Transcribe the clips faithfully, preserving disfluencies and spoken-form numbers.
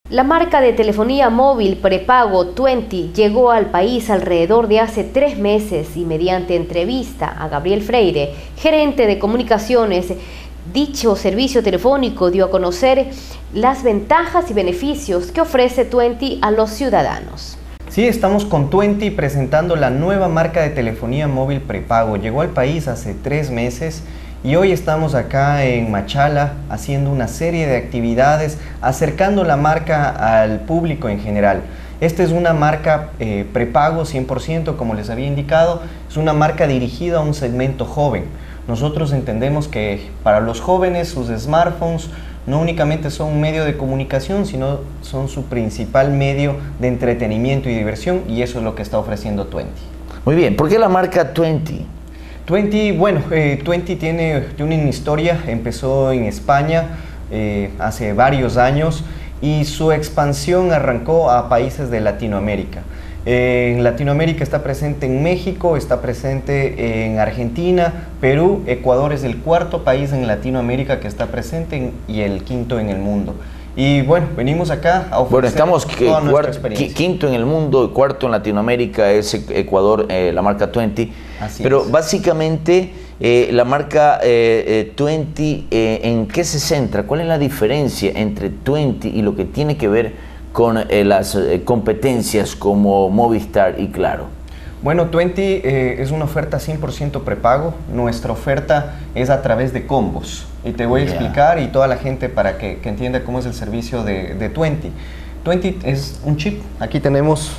La marca de telefonía móvil prepago veinte llegó al país alrededor de hace tres meses y mediante entrevista a Gabriel Freire, gerente de comunicaciones, dicho servicio telefónico dio a conocer las ventajas y beneficios que ofrece veinte a los ciudadanos. Sí, estamos con veinte presentando la nueva marca de telefonía móvil prepago. Llegó al país hace tres meses. Y hoy estamos acá en Machala haciendo una serie de actividades, acercando la marca al público en general. Esta es una marca eh, prepago cien por ciento, como les había indicado, es una marca dirigida a un segmento joven. Nosotros entendemos que para los jóvenes sus smartphones no únicamente son un medio de comunicación, sino son su principal medio de entretenimiento y diversión, y eso es lo que está ofreciendo veinte. Muy bien, ¿por qué la marca veinte? veinte, bueno, eh, veinte tiene, tiene una historia, empezó en España eh, hace varios años y su expansión arrancó a países de Latinoamérica. Eh, en Latinoamérica está presente en México, está presente en Argentina, Perú, Ecuador es el cuarto país en Latinoamérica que está presente en, y el quinto en el mundo. Y bueno, venimos acá a ofrecer bueno, estamos que toda nuestra cuarto, experiencia. Quinto en el mundo y cuarto en Latinoamérica es Ecuador, eh, la marca veinte. Así Pero es. Básicamente eh, la marca eh, eh, veinte, eh, ¿en qué se centra? ¿Cuál es la diferencia entre veinte y lo que tiene que ver con eh, las eh, competencias como Movistar y Claro? Bueno, veinte eh, es una oferta cien por ciento prepago. Nuestra oferta es a través de combos. Y te voy a yeah. explicar y toda la gente para que, que entienda cómo es el servicio de, de veinte. veinte es un chip. Aquí tenemos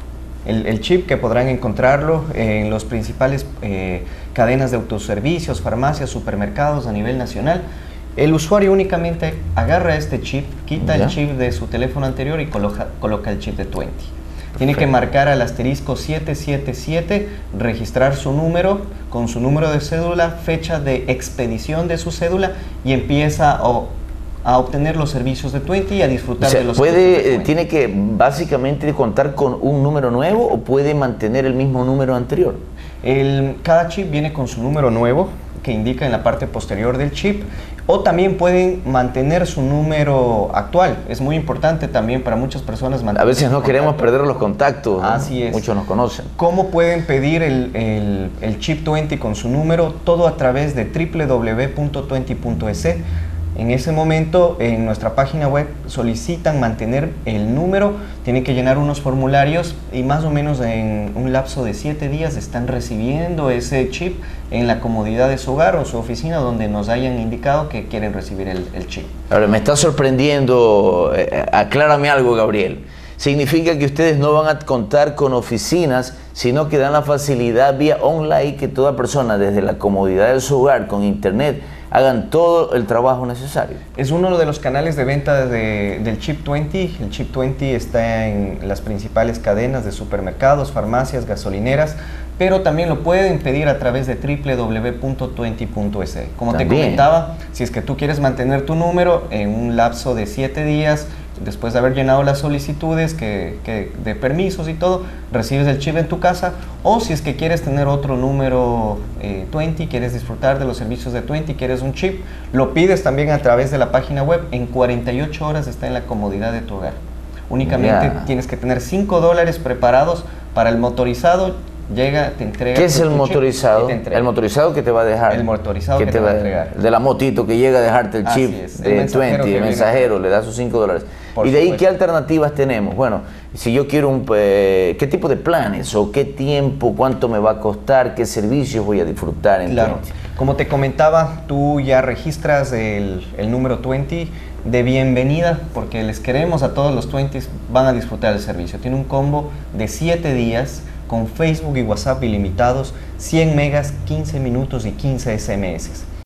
el, el chip que podrán encontrarlo en las principales eh, cadenas de autoservicios, farmacias, supermercados a nivel nacional. El usuario únicamente agarra este chip, quita yeah. el chip de su teléfono anterior y coloca, coloca el chip de veinte. Tiene que marcar al asterisco siete siete siete, registrar su número con su número de cédula, fecha de expedición de su cédula y empieza a, a obtener los servicios de veinte y a disfrutar o sea, de los puede, servicios de veinte. ¿Tiene que básicamente contar con un número nuevo o puede mantener el mismo número anterior? El, cada chip viene con su número nuevo que indica en la parte posterior del chip, o también pueden mantener su número actual. Es muy importante también para muchas personas mantener. A veces no queremos perder los contactos, ¿no? Así es. Muchos nos conocen. ¿Cómo pueden pedir el, el, el chip veinte con su número? Todo a través de doble u doble u doble u punto veinte punto es. En ese momento, en nuestra página web solicitan mantener el número, tienen que llenar unos formularios y más o menos en un lapso de siete días están recibiendo ese chip en la comodidad de su hogar o su oficina donde nos hayan indicado que quieren recibir el, el chip. Ahora, me está sorprendiendo, eh, aclárame algo, Gabriel. ¿Significa que ustedes no van a contar con oficinas, sino que dan la facilidad vía online que toda persona desde la comodidad de su hogar con internet hagan todo el trabajo necesario? Es uno de los canales de venta de, del chip veinte. El chip veinte está en las principales cadenas de supermercados, farmacias, gasolineras, pero también lo pueden pedir a través de doble u doble u doble u punto veinte punto es. Como también te comentaba, si es que tú quieres mantener tu número en un lapso de siete días, después de haber llenado las solicitudes que, que de permisos y todo, recibes el chip en tu casa, o si es que quieres tener otro número eh, veinte, quieres disfrutar de los servicios de veinte, quieres un chip, lo pides también a través de la página web, en cuarenta y ocho horas está en la comodidad de tu hogar. Únicamente yeah. tienes que tener cinco dólares preparados para el motorizado. Llega, te entrega. ¿Qué es el motorizado? El motorizado que te va a dejar. El motorizado que, que te, te va a entregar. De la motito que llega a dejarte el chip es, de el veinte, el mensajero, le da sus cinco dólares. Por y de supuesto. ahí, ¿qué alternativas tenemos? Bueno, si yo quiero un... Eh, ¿qué tipo de planes? ¿O qué tiempo? ¿Cuánto me va a costar? ¿Qué servicios voy a disfrutar en Claro. veinte? Como te comentaba, tú ya registras el, el número veinte de bienvenida, porque les queremos a todos los veinte, van a disfrutar del servicio. Tiene un combo de siete días con Facebook y WhatsApp ilimitados, cien megas, quince minutos y quince ese eme eses.